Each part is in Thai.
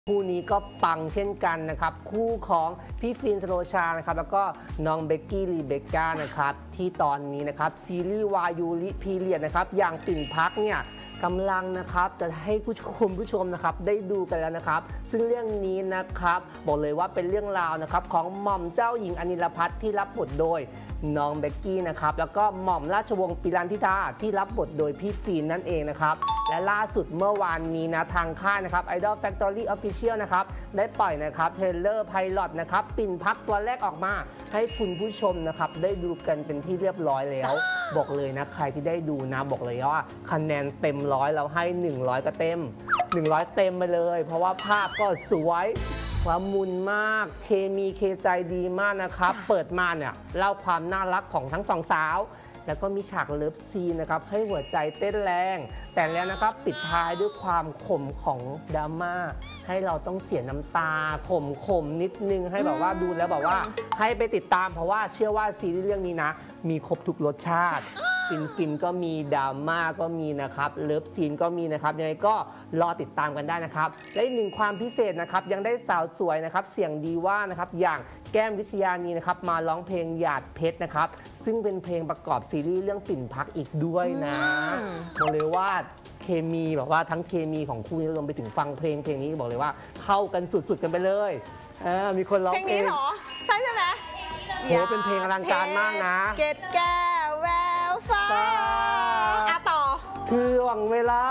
คู่นี้ก็ปังเช่นกันนะครับคู่ของพี่ฟินสโรชานะครับแล้วก็น้องเบกกี้รีเบคก้านะครับที่ตอนนี้นะครับซีรีส์วายูริพีเรียดนะครับอย่างปิ่นพักเนี่ยกำลังนะครับจะให้ผู้ชมนะครับได้ดูกันแล้วนะครับซึ่งเรื่องนี้นะครับบอกเลยว่าเป็นเรื่องราวนะครับของหม่อมเจ้าหญิงอนิลพัฒน์ที่รับบทโดยน้องเบกกี้นะครับแล้วก็หม่อมราชวงศ์ปิรันธิดาที่รับบทโดยพี่ฟินนั่นเองนะครับและล่าสุดเมื่อวานนี้นะทางค่ายนะครับ Idol Factory Official นะครับได้ปล่อยนะครับเทรลเลอร์ไพลอตนะครับปิ่นพักตัวแรกออกมาให้คุณผู้ชมนะครับได้ดูกันเป็นที่เรียบร้อยแล้วบอกเลยนะใครที่ได้ดูนะบอกเลยว่าคะแนนเต็มร้อยเราให้100ก็เต็ม100เต็มไปเลยเพราะว่าภาพก็สวยความมุนมากเคมีเคใจดีมากนะครับเปิดมาเนี่ยเล่าความน่ารักของทั้งสองสาวแล้วก็มีฉากเลิฟซีนนะครับให้หัวใจเต้นแรงแต่แล้วนะครับปิดท้ายด้วยความขมของดราม่าให้เราต้องเสียน้ำตาขมนิดนึงให้แบบว่าดูแล้วแบบว่าให้ไปติดตามเพราะว่าเชื่อว่าซีรีส์เรื่องนี้นะมีครบทุกรสชาติฟินก็มีดราม่าก็มีนะครับเลิฟซีนก็มีนะครับยังไงก็รอติดตามกันได้นะครับและอีกหนึ่งความพิเศษนะครับยังได้สาวสวยนะครับเสียงดีว่านะครับอย่างแก้มวิชญานีนะครับมาร้องเพลงหยาดเพชรนะครับซึ่งเป็นเพลงประกอบซีรีส์เรื่องปิ่นพักอีกด้วยนะบอกเลยว่าเคมีแบบว่าทั้งเคมีของคู่นี้รวมไปถึงฟังเพลงนี้บอกเลยว่าเข้ากันสุดๆกันไปเลยมีคนร้องเพลงนี้เหรอใช่ไหมโหเป็นเพลงอลังการมากนะเกตแก้วแววฟ้าต่อคือหวังเวลา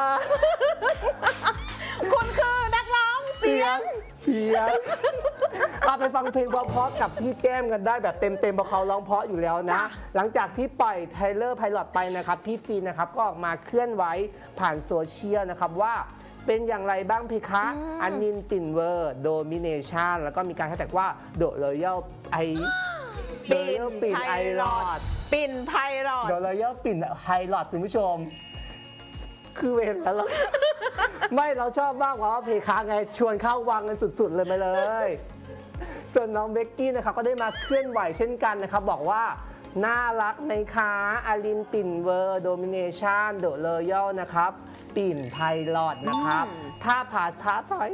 คุณคือนักร้องเสียงเพียงไปฟังเพลงเพราะๆกับพี่แก้มกันได้แบบเต็มๆเพราะเขาร้องเพราะอยู่แล้วนะหลังจากที่ปล่อยเทรลเลอร์ไพลอตไปนะครับพี่ฟินนะครับก็ออกมาเคลื่อนไหวผ่านโซเชียลนะครับว่าเป็นอย่างไรบ้างเพคะอันนินปิ่นเวอร์โดมิเนชันแล้วก็มีการแฮชแท็กว่าโดรอยัลปิ่นไอรอดปิ่นไพรอดโดรอยัลปิ่นไฮรอดคุณผู้ชมคือเวรแล้วเราไม่เราชอบมากเพราะว่าเพคะไงชวนเข้าวังกันสุดๆเลยไปเลยส่วนน้องเบกกี้นะครับก็ได้มาเคลื่อนไหวเช่นกันนะครับบอกว่าน่ารักไหมคะอารินปิ่นเวอร์โดมิเนชันโดรอยัลนะครับปิ่นไพลอตนะครับถ้าภาษาไทย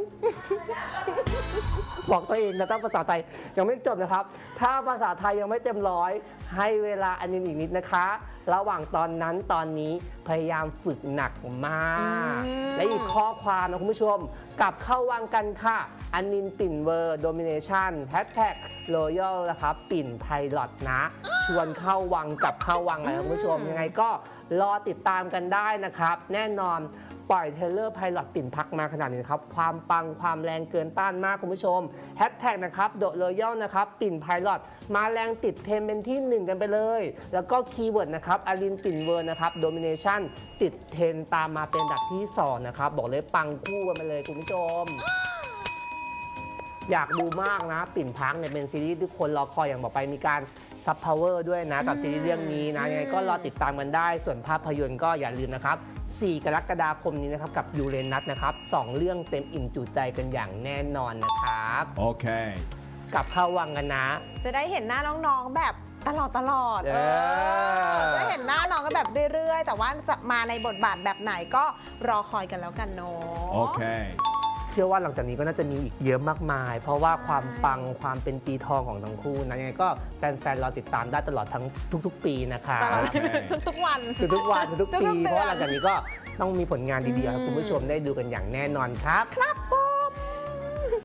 บอกตัวเองนะถ้าภาษาไทยยังไม่จบนะครับถ้าภาษาไทยยังไม่เต็มร้อยให้เวลาอันนินอีกนิดนะคะระหว่างตอนนั้นตอนนี้พยายามฝึกหนักมากและอีกข้อความนะคุณผู้ชมกลับเข้าวังกันค่ะอันนินปิ่นเวอร์โดมิเนชันแฮชแท็กรอยัลนะครับปิ่นไพลอตนะชวนเข้าวังกลับเข้าวังเลยคุณผู้ชมยังไงก็รอติดตามกันได้นะครับแน่นอนปล่อยเทรลเลอร์ไพลอตปิ่นพักมาขนาดนี้ครับความปังความแรงเกินต้านมากคุณผู้ชมแฮชแท็กนะครับโดรอยัลนะครับปิ่นไพลอตมาแรงติดเทรนด์เป็นที่1กันไปเลยแล้วก็คีย์เวิร์ดนะครับอารินปิ่นเวอร์นะครับโดมิเนชันติดเทรนด์ตามมาเป็นอันดับที่2นะครับบอกเลยปังคู่กันไปเลยคุณผู้ชมอยากดูมากนะปิ่นพักเนี่ยเป็นซีรีส์ที่คนรอคอยอย่างบอกไปมีการซับพาวเวอร์ด้วยนะกับซีรีส์เรื่องนี้นะยังไงก็รอติดตามกันได้ส่วนภาพยนตร์ก็อย่าลืมนะครับ4 กรกฎาคมนี้นะครับกับยูเรนัสนะครับ2 เรื่องเต็มอิ่มจุใจกันอย่างแน่นอนนะครับโอเคกลับเข้าวังกันนะจะได้เห็นหน้าน้องๆแบบตลอดจะเห็นหน้าน้องกันแบบเรื่อยๆแต่ว่าจะมาในบทบาทแบบไหนก็รอคอยกันแล้วกันเนาะโอเคเชื่อว่าหลังจากนี้ก็น่าจะมีอีกเยอะมากมายเพราะว่าความปังความเป็นปีทองของทั้งคู่นะยังไงก็แฟนๆเราติดตามได้ตลอดทั้งทุกๆปีนะคะทุกๆวันทุกปีเพราะหลังจากนี้ก็ต้องมีผลงานดีๆให้คุณผู้ชมได้ดูกันอย่างแน่นอนครับครับ